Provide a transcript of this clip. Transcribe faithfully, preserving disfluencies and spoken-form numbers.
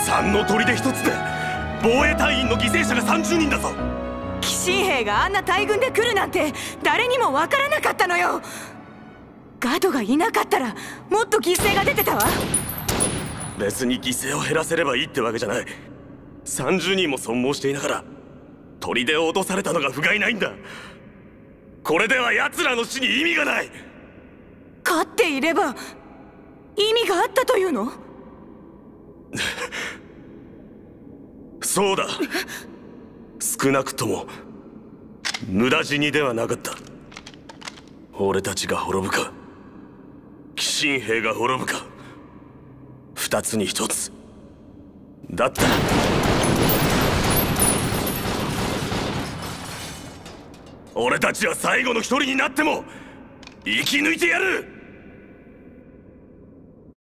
三の砦一つで防衛隊員の犠牲者がさんじゅうにんだぞ。 鬼神兵があんな大軍で来るなんて誰にもわからなかったのよ。ガドがいなかったらもっと犠牲が出てたわ。 別に犠牲を減らせればいいってわけじゃない。さんじゅうにんも損耗していながら砦を落とされたのが不甲斐ないんだ。これでは奴らの死に意味がない。 勝っていれば意味があったというの？ そうだ。少なくとも無駄死にではなかった。俺たちが滅ぶか鬼神兵が滅ぶか、二つに一つだった。俺たちは最後の一人になっても生き抜いてやる。